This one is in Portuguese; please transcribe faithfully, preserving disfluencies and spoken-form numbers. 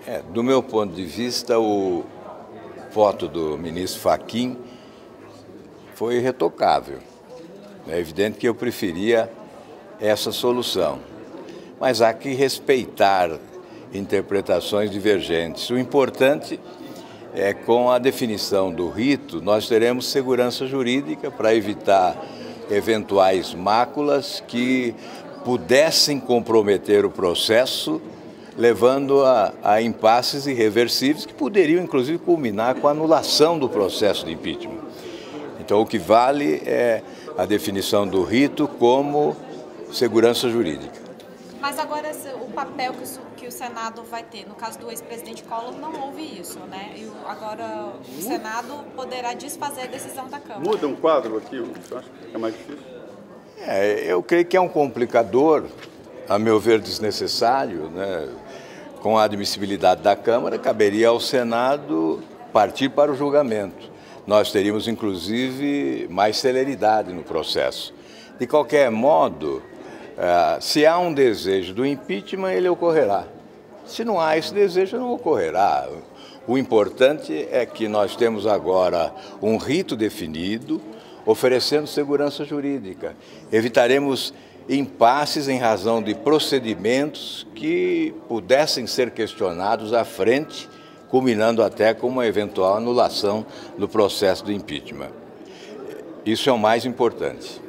É, do meu ponto de vista, o voto do ministro Fachin foi irretocável. É evidente que eu preferia essa solução, mas há que respeitar interpretações divergentes. O importante é, com a definição do rito, nós teremos segurança jurídica para evitar eventuais máculas que pudessem comprometer o processo, levando a, a impasses irreversíveis que poderiam, inclusive, culminar com a anulação do processo de impeachment. Então, o que vale é a definição do rito como segurança jurídica. Mas agora o papel que o, que o Senado vai ter, no caso do ex-presidente Collor, não houve isso, né? E agora o Senado poderá desfazer a decisão da Câmara. Muda um quadro aqui, você acha que é mais difícil? É, eu creio que é um complicador, a meu ver, desnecessário, né? Com a admissibilidade da Câmara, caberia ao Senado partir para o julgamento. Nós teríamos, inclusive, mais celeridade no processo. De qualquer modo, se há um desejo do impeachment, ele ocorrerá. Se não há esse desejo, não ocorrerá. O importante é que nós temos agora um rito definido, oferecendo segurança jurídica. Evitaremos impasses em razão de procedimentos que pudessem ser questionados à frente, culminando até com uma eventual anulação do processo do impeachment. Isso é o mais importante.